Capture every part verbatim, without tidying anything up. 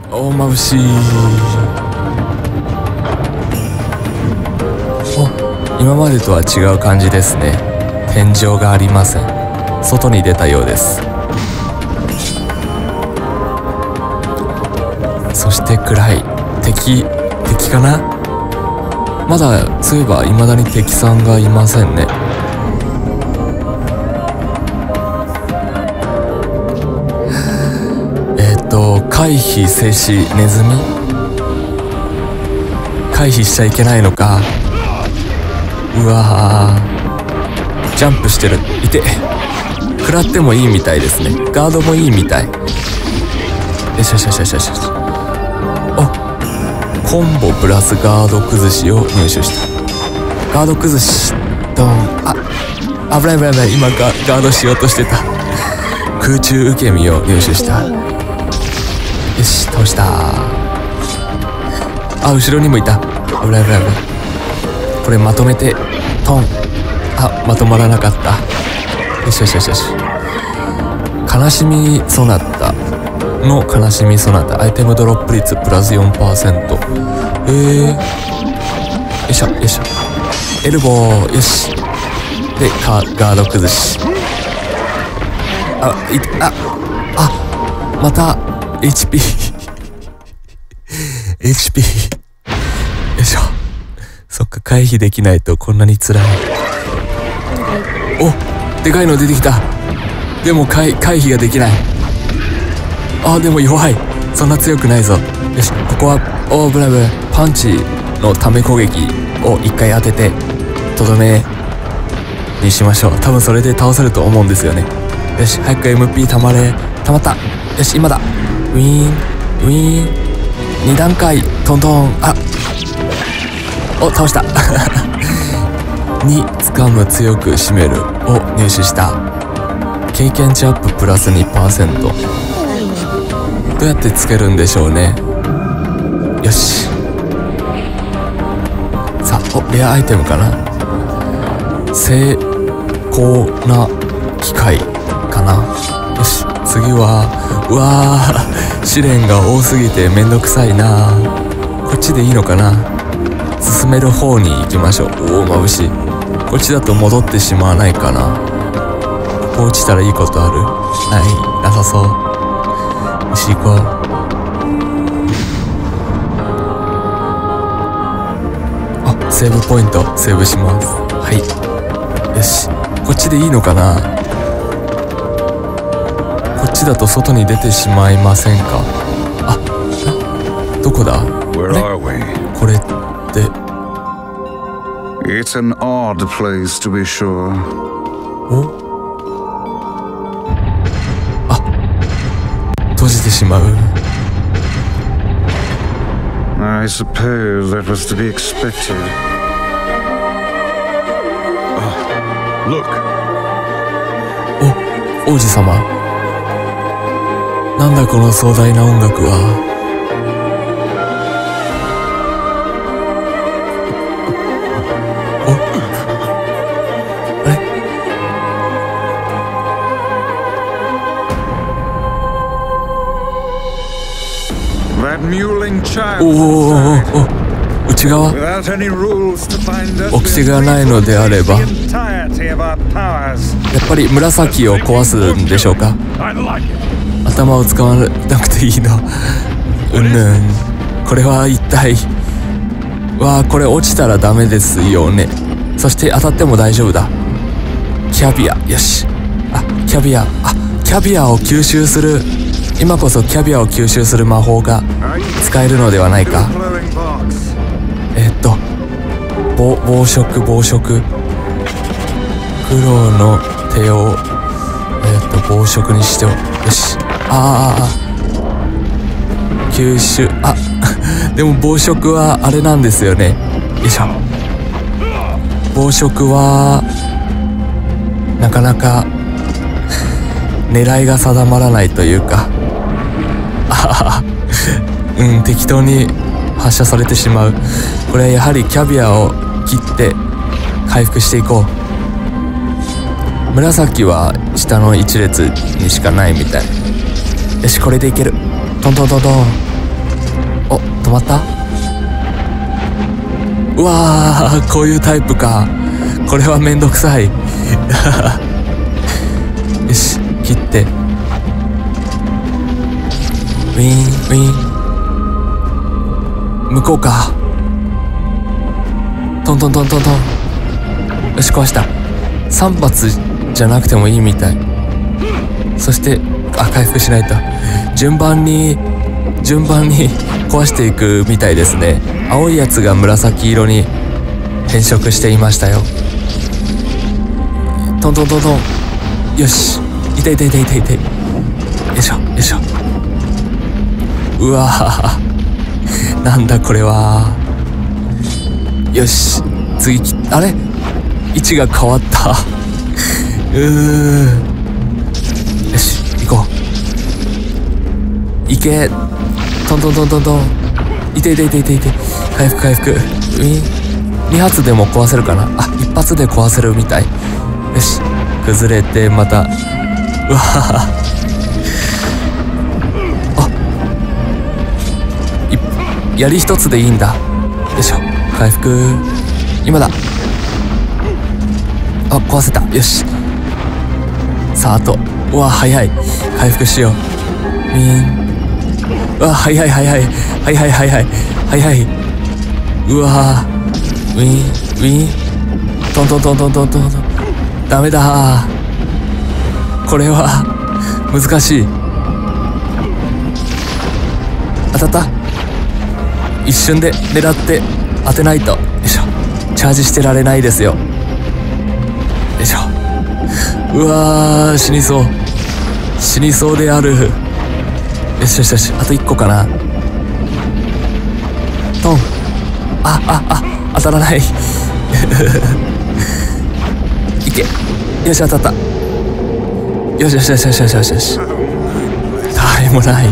お眩しい。お、今までとは違う感じですね。天井がありません。外に出たようです。そして暗い。敵敵かな。まだそういえば未だに敵さんがいませんね。えっと回避静止ネズミ。回避しちゃいけないのか。うわー、ジャンプしてる。いて、食らってもいいみたいですね。ガードもいいみたい。よしよしよしよしよし。お、コンボプラスガード崩しを入手した。ガード崩し、ドン。あ、危ない危ない危ない。今ガガードしようとしてた。空中受け身を入手した。よし、倒した。あ、後ろにもいた。危ない危ない危ない。これまとめてトン。あ、まとまらなかった。よしよしよしよし。悲しみソナタの悲しみソナタ、アイテムドロップ率プラス よんパーセント。えー、よいしょよいしょ。エルボー、よし。でガード崩し。あ、いああまた エイチピー エイチピー よいしょ。そっか、回避できないとこんなに辛い。お、でかいの出てきた。でも回回避ができない。あー、でも弱い。そんな強くないぞ。よし、ここはおー、ブラブラ。パンチのため攻撃を一回当ててとどめにしましょう。多分それで倒せると思うんですよね。よし、早く エムピー たまれ。たまった。よし、今だ。ウィーンウィーン。に段階トントン。あ、お、倒したに掴む強く締めるを入手した。経験値アッププラス にパーセント。 どうやってつけるんでしょうね。よし、さあ、お、レアアイテムかな。精巧な機械かな。よし、次は、うわー、試練が多すぎてめんどくさいな。こっちでいいのかな。進める方に行きましょう。おお、眩しい。こっちだと戻ってしまわないかな。ここ落ちたらいいことある？ない、なさそう。よし、行こう。あ、セーブポイントセーブします。はい、よし、こっちでいいのかな。こっちだと外に出てしまいませんか。あ、どこだ？あれ？これって It's an odd place to be sure. お？あ、閉じてしまう。 I suppose that was to be expected. Oh, look. お、王子様。なんだこの壮大な音楽は。おおおお、内側。掟がないのであれば、やっぱり紫を壊すんでしょうか。頭を使わなくていいの。うんぬん。これは一体。わあ、これ落ちたらダメですよね。そして当たっても大丈夫だ。キャビア、よし。あ、キャビア、あ、キャビアを吸収する。今こそキャビアを吸収する魔法が使えるのではないか。えっと暴暴食暴食。黒の手をえっと暴食にしてお、よし。ああ、吸収。あでも暴食はあれなんですよね。よいしょ。暴食はなかなか狙いが定まらないというか、あうん、適当に発射されてしまう。これはやはりキャビアを切って回復していこう。紫は下の一列にしかないみたい。よし、これでいける。トントントントン。 お、止まった。うわー、こういうタイプか。これはめんどくさい。よし、切って。ウィンウィン。向こうか。トントントントントン。よし、壊した。さん発じゃなくてもいいみたい。そしてあ、回復しないと。順番に順番に壊していくみたいですね。青いやつが紫色に変色していましたよ。トントントントン。よし、痛い痛い痛い痛い痛い。よいしょよいしょ。うわー、なんだこれは。よし、次きあれ位置が変わった。うー、よし、行こう。行け。トントントントントン。いていていていていて。回復回復。ウィン。に発でも壊せるかな。あ、いち発で壊せるみたい。よし、崩れてまた。うわぁ、あ、い槍一つでいいんだ。よいしょ、回復。今だ。あ、壊せた。よし。さあ、あと。うわ、早い。回復しよう。ウィン。うわ、早い早い。早い早い早い。早い。うわ、ウィン、ウィン。トントントントントントントン。ダメだ。これは、難しい。当たった。一瞬で狙って当てないと。よいしょ。チャージしてられないですよ。よいしょ。うわー、死にそう。死にそうである。よしよしよし、あといっこかな。トン。あ、あ、あ、当たらない。いけ。よし、当たった。よしよしよしよしよしよしよし。誰もない。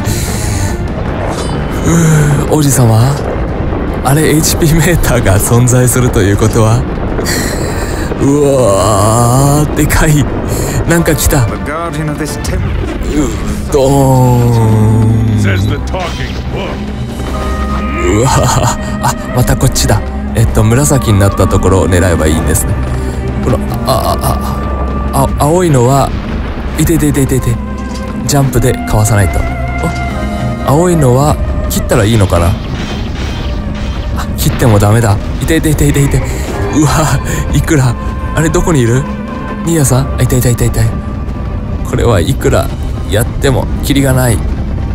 うー、王子様。あれ エイチピー メーターが存在するということは、うわー、でかい。なんか来た。うドーン。うわー、あ、またこっちだ。えっと紫になったところを狙えばいいんですね。このああああ青いのはいていていていていて、ジャンプでかわさないと。お、青いのは切ったらいいのかな。あ、切ってもダメだ。いていていていていて。うわ、いくら。あれどこにいる。ニーヤさん。あ、いたいたいたいたい。これはいくらやってもキリがない。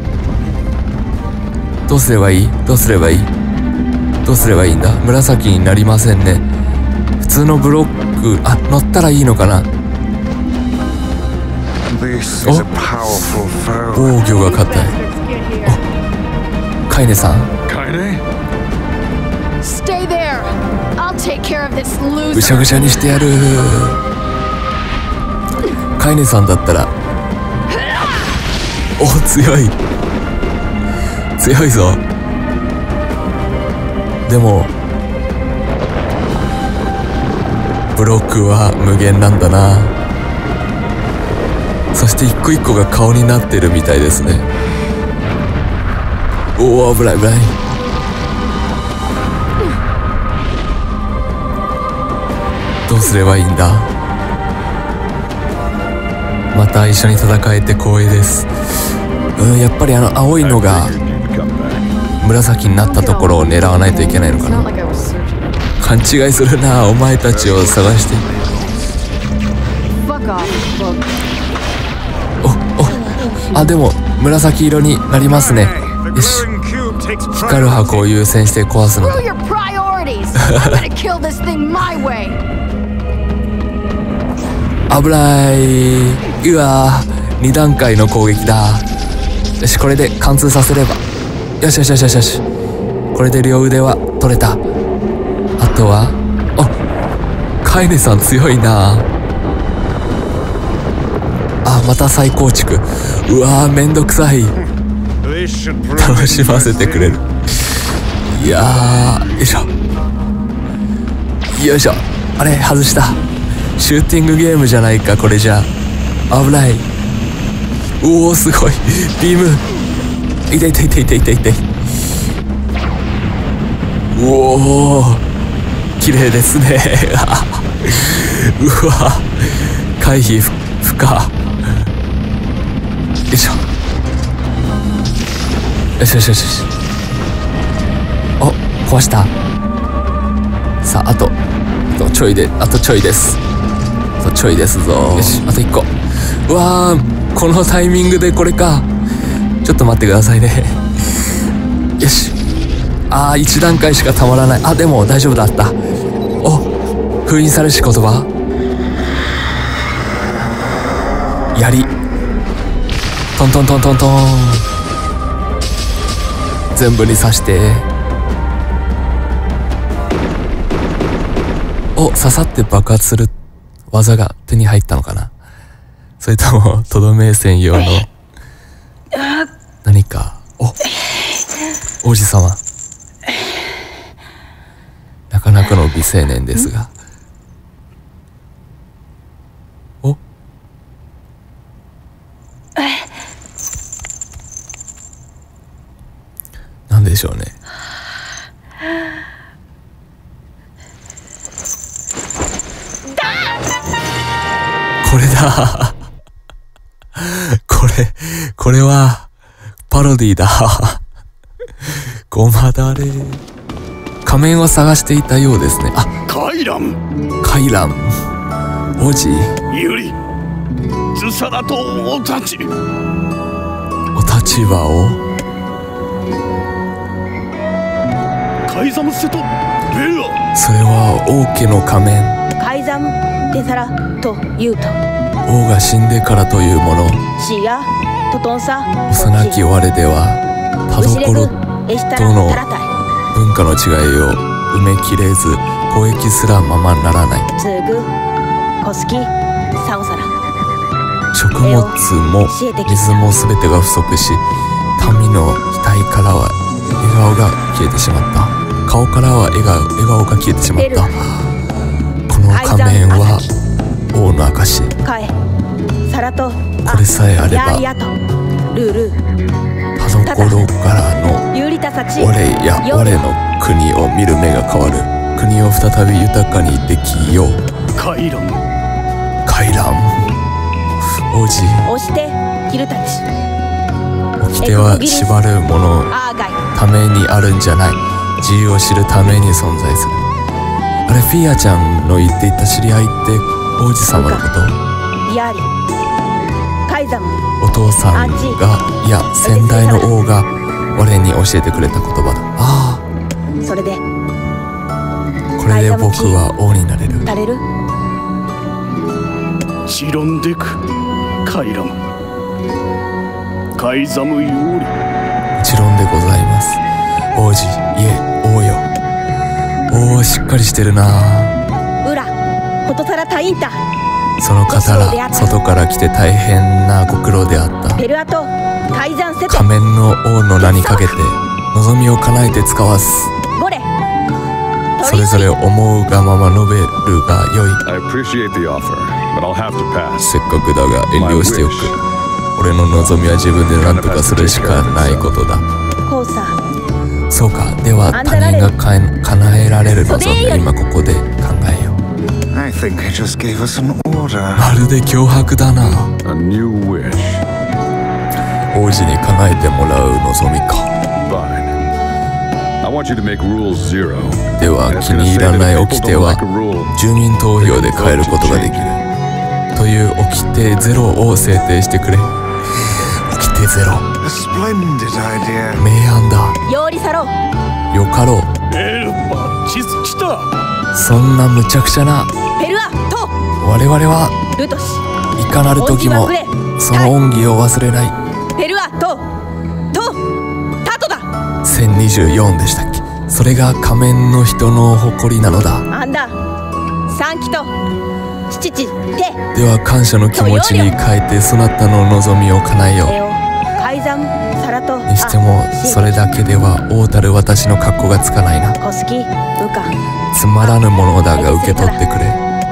どうすればいい。どうすればいい。どうすればいいんだ。紫になりませんね。普通のブロック、あ、乗ったらいいのかな。お、防御が硬い。お、カイネさん。ぐしゃぐしゃにしてやる。カイネさんだったら。お、強い強いぞ。でもブロックは無限なんだな。そして一個一個が顔になってるみたいですね。おお、危ない危ない。どうすればいいんだ。また一緒に戦えて光栄です。うん、やっぱりあの青いのが紫になったところを狙わないといけないのかな。勘違いするな、お前たちを探して。おお、あ、でも紫色になりますね。よし、光る箱を優先して壊すのだ。危ない。うわー、に段階の攻撃だ。よし、これで貫通させれば。よしよしよしよしよし。これで両腕は取れた。あとは、あ、カイネさん強いな。あ、また再構築。うわー、めんどくさい。楽しませてくれる。いやー、よいしょよいしょ。あれ外した。シューティングゲームじゃないかこれじゃ。危ない。おお、すごいビーム。痛い痛い痛い痛い痛い痛い。 うおー、綺麗ですね。うわ、回避不可。よいしょ。よしよしよしよし。お、壊した。さあ、あとあとちょいで、あとちょいです。あとちょいですぞ。よし、あといっこ。うわー、このタイミングでこれか。ちょっと待ってくださいね。よし。あー、いち段階しかたまらない。あ、でも大丈夫だった。お、封印されし言葉。槍。トントントントントン。全部に刺して。お、刺さって爆発する技が手に入ったのかな。それともとどめ専用の何か。お、王子様、なかなかの美青年ですが。お、なんでしょうね。これだ。これこれはパロディだ。ごまだれ。仮面を探していたようですね。あ、 カイラン、 カイラン王子。 ユリ、ズサラとお立ちお立場を。 カイザムセとベア。 それは王家の仮面。 カイザムデサラというと王が死んでからというもの。 シヤトトンサ幼き我では田所との文化の違いを埋めきれず、交易すらままならない。 ツグコスキサオサラ。 食物も水も全てが不足し、民の額からは笑顔が消えてしまった。顔からは笑顔、笑顔が消えてしまった。この仮面は王の証。 カエサラとこれさえあればヤとルール田所からのユリタサチ俺や我の国を見る目が変わる。国を再び豊かにできよう。 カイラン、 カイラン王子。 押してキルタチ。 掟は縛るものアーガイためにあるんじゃない。自由を知るために存在する。あれ、フィアちゃんの言っていた知り合いって王子様のこと？ ヤリカイザムお父さんが、いや先代の王が俺に教えてくれた言葉だ。ああ、 それでこれで僕は王になれる。 タレルチロンデク、カイラム、カイザムヨーリ。 もちろんでございます。王子、いえ王よ。おお、しっかりしてるな。 ウラホトサラタインタ。 その方ら外から来て大変なご苦労であった。 ペルアとカイザンセテ仮面の王の名にかけて望みを叶えて使わす。 ボレそれぞれ思うがまま述べるがよい。 I appreciate the offer, but I'll have to pass. せっかくだが遠慮しておく。俺の望みは自分で何とかするしかないことだ。 コーサそうか、では他人がかえ叶えられる望みを今ここで考えよう。 I think I just gave us an order. まるで脅迫だな。 A new wish. 王子に叶えてもらう望みか。 Fine. I want you to make rules zero. では気に入らない掟は住民投票で変えることができるという掟ゼロを制定してくれ。掟ゼロ、 A splendid idea. 明暗だ。 ヨーリサロよかろう。 エルバチスチタ。 そんな無茶苦茶な。 ペルアと我々はルトシいかなる時もその恩義を忘れない。 ペルアととタトだ。 せんにじゅうよんでしたっけ。それが仮面の人の誇りなのだ。 アンダサンキと七チテでは感謝の気持ちに変えてそなたの望みを叶えよエオカイザムサラとう。にしてもそれだけでは王たる私の格好がつかないな。 コスキウカつまらぬものだが受け取ってくれ。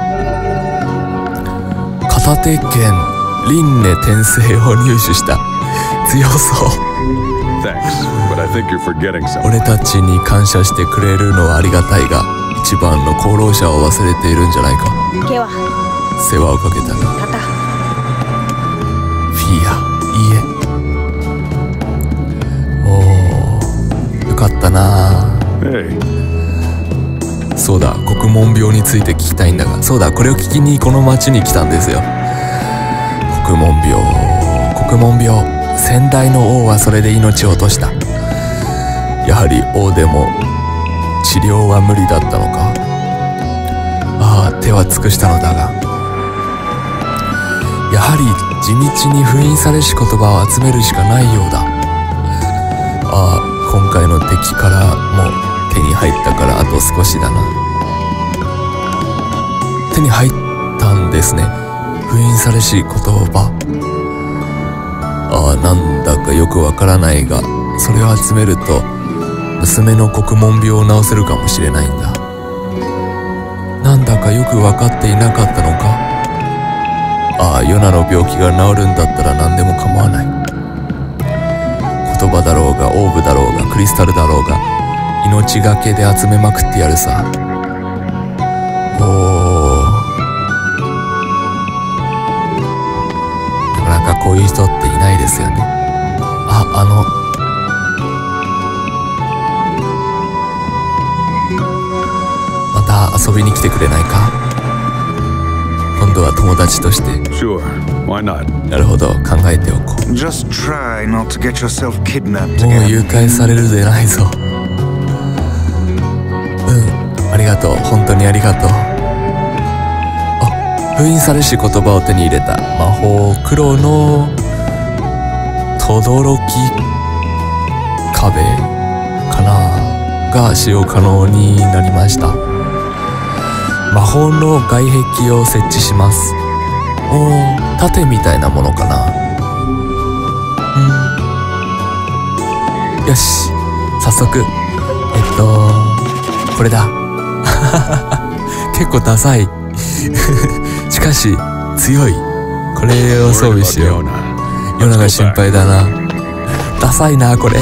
片手剣輪廻転生を入手した。強そう。 俺たちに感謝してくれるのはありがたいが、一番の功労者を忘れているんじゃないか。 ケは世話をかけたが、 タタフィーヤ、いいえ。おー、よかったな。そうだ、国門病について聞きたいんだが、そうだ、これを聞きにこの町に来たんですよ。国門病、国門病、先代の王はそれで命を落とした。やはり王でも治療は無理だったのか。ああ、手は尽くしたのだが、やはり地道に封印されし言葉を集めるしかないようだ。ああ、今回の敵からも手に入ったからあと少しだな。手に入ったんですね、封印されし言葉。ああ、なんだかよくわからないが、それを集めると娘の国門病を治せるかもしれないんだ。なんだかよく分かっていなかったのか。ああ、ヨナの病気が治るんだったら何でも構わない。言葉だろうがオーブだろうがクリスタルだろうが、命がけで集めまくってやるさ。おー、なかなかこういう人っていないですよね。あ、あのまた遊びに来てくれないか。今度は友達として。 Sure, why not? なるほど、考えておこう。 Just try not to get yourself kidnapped もう again. 誘拐されるでないぞ。うん、ありがとう、本当にありがとう。あ、封印されし言葉を手に入れた。魔法黒の轟壁かなが使用可能になりました。魔法の外壁を設置します。おー、盾みたいなものかな。うん、よし、早速、えっとこれだ。結構ダサい。しかし強い。これを装備しよう。ヨナが心配だな。ダサいなこれ。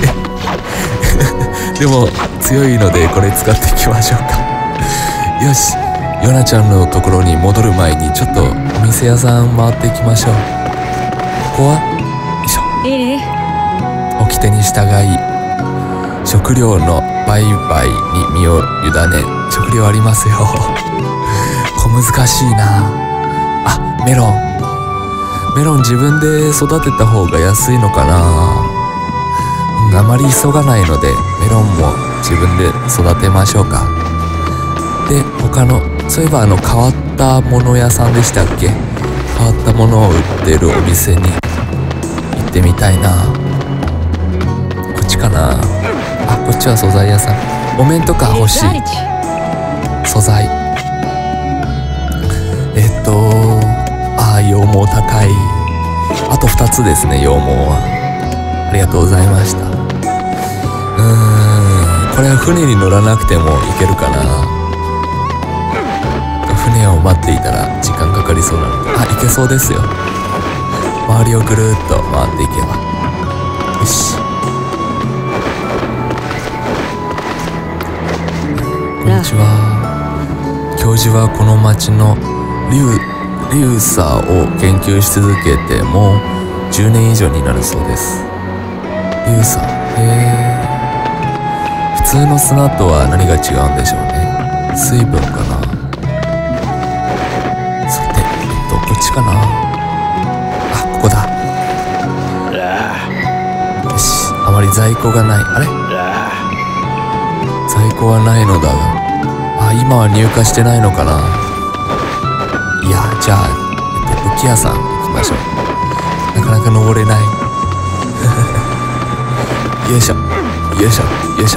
でも強いのでこれ使っていきましょうか。よし、ヨナちゃんのところに戻る前にちょっとお店屋さん回っていきましょう。ここはよいしょ。 リリー、 掟に従い食料の売買に身を委ね。食料ありますよ。小難しいなあ。メロンメロン自分で育てた方が安いのかな。うん、あまり急がないのでメロンも自分で育てましょうか。で、他の、そういえばあの変わったもの屋さんでしたっけ。変わったものを売ってるお店に行ってみたいな。こっちかな。あ、こっちは素材屋さん。お面とか欲しい。素材、えっとああ、羊毛高い。あとふたつですね、羊毛は。ありがとうございました。うーん、これは船に乗らなくても行けるかな。船を待っていたら時間かかりそうなので、あ、行けそうですよ。周りをぐるっと回っていけば。よし、こんにちは。教授はこの町のリュウ、リュウサを研究し続けてもうじゅうねん以上になるそうです。リュウサ、へえ。普通の砂とは何が違うんでしょうね。水分かな。さて、えっと、こっちかな。あ、ここだ。よし、あまり在庫がない。あれ、在庫はないのだが、あ、今は入荷してないのかな。いや、じゃあ、えっと、武器屋さん行きましょう。なかなか登れない。よいしょ、よいしょ、よいしょ。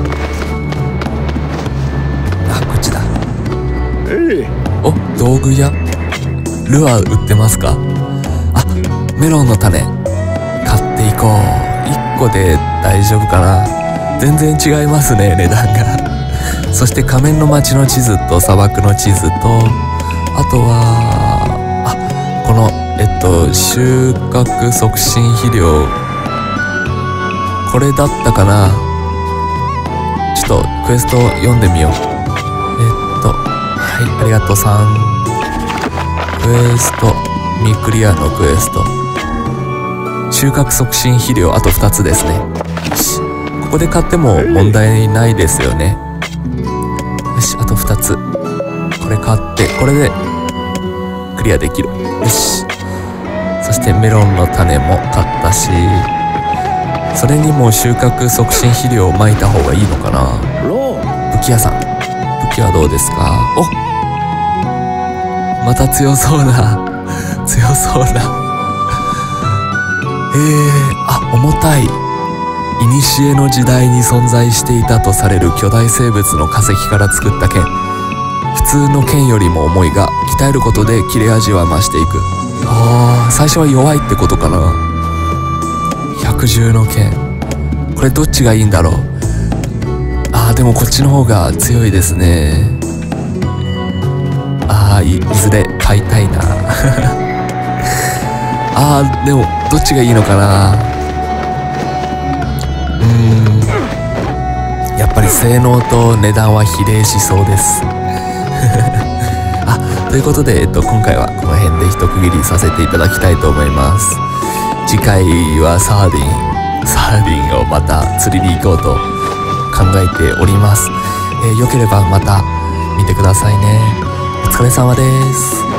あ、こっちだ。お、道具屋。ルアー売ってますか。あ、メロンの種買っていこう。いっこで大丈夫かな。全然違いますね、値段が。そして仮面の街の地図と砂漠の地図と、あとはあ、このえっと収穫促進肥料これだったかな。ちょっとクエスト読んでみよう。えっとはいありがとうさん。クエスト未クリアのクエスト、収穫促進肥料あとふたつですね。よし、ここで買っても問題ないですよね。よし、あとふたつ、これ買ってこれでクリアできる。よし、そしてメロンの種も買ったし、それにも収穫促進肥料をまいた方がいいのかな。武器屋さん、武器はどうですか。お、また強そうな強そうなえー、あ、重たい。古の時代に存在していたとされる巨大生物の化石から作った剣。普通の剣よりも重いが鍛えることで切れ味は増していく。あー、最初は弱いってことかな。百獣の剣、これどっちがいいんだろう。あー、でもこっちの方が強いですね。あー、 い, いずれ買いたいなあー、でもどっちがいいのかな。うーん、やっぱり性能と値段は比例しそうですあ、ということで、えっと、今回はこの辺で一区切りさせていただきたいと思います。次回はサーディンサーディンをまた釣りに行こうと考えております。えー、よければまた見てくださいね。お疲れ様です。